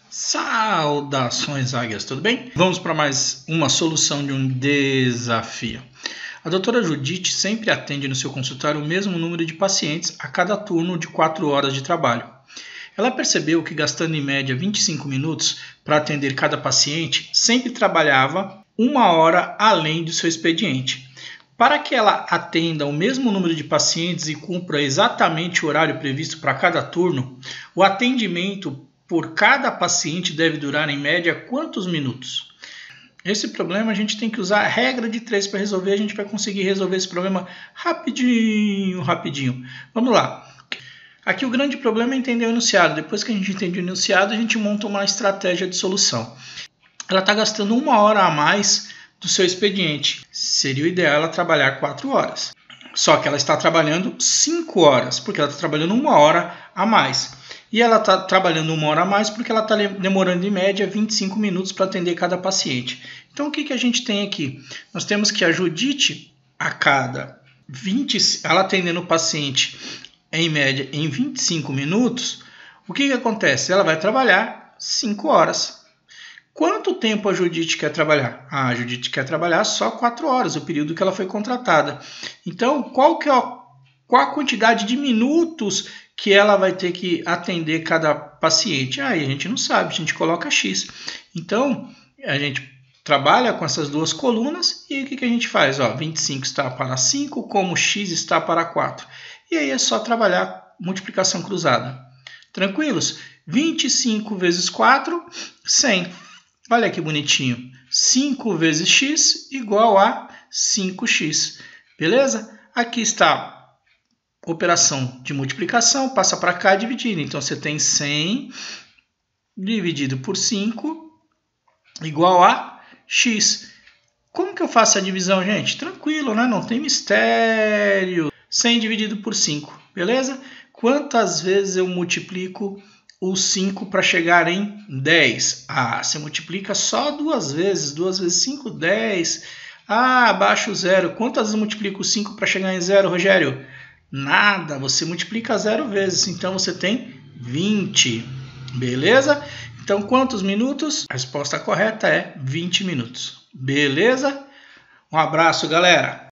Saudações águias, tudo bem? Vamos para mais uma solução de um desafio. A doutora Judite sempre atende no seu consultório o mesmo número de pacientes a cada turno de 4 horas de trabalho. Ela percebeu que gastando em média 25 minutos para atender cada paciente, sempre trabalhava 1 hora além do seu expediente. Para que ela atenda o mesmo número de pacientes e cumpra exatamente o horário previsto para cada turno, o atendimento por cada paciente deve durar em média quantos minutos? Esse problema a gente tem que usar a regra de 3 para resolver. A gente vai conseguir resolver esse problema rapidinho. Vamos lá. Aqui o grande problema é entender o enunciado. Depois que a gente entende o enunciado, a gente monta uma estratégia de solução. Ela está gastando 1 hora a mais do seu expediente. Seria o ideal ela trabalhar 4 horas. Só que ela está trabalhando 5 horas, porque ela está trabalhando 1 hora a mais. E ela está trabalhando 1 hora a mais porque ela está demorando em média 25 minutos para atender cada paciente. Então o que a gente tem aqui? Nós temos que a Judite, a cada 20, ela atendendo o paciente em média em 25 minutos, o que acontece? Ela vai trabalhar 5 horas. Quanto tempo a Judite quer trabalhar? A Judite quer trabalhar só 4 horas, o período que ela foi contratada. Então, qual a quantidade de minutos que ela vai ter que atender cada paciente? Aí a gente não sabe, a gente coloca X. Então, a gente trabalha com essas duas colunas e o que a gente faz? 25 está para 5, como X está para 4. E aí é só trabalhar multiplicação cruzada. Tranquilos? 25 vezes 4, 100. Olha que bonitinho. 5 vezes X igual a 5x. Beleza? Aqui está operação de multiplicação, passa para cá dividindo. Então, você tem 100 dividido por 5 igual a x. Como que eu faço a divisão, gente? Tranquilo, né? Não tem mistério. 100 dividido por 5, beleza? Quantas vezes eu multiplico o 5 para chegar em 10? Você multiplica só 2 vezes. 2 vezes 5, 10. Abaixo o zero. Quantas vezes eu multiplico o 5 para chegar em 0, Rogério? Nada, você multiplica 0 vezes, então você tem 20, beleza? Então, quantos minutos? A resposta correta é 20 minutos, beleza? Um abraço, galera!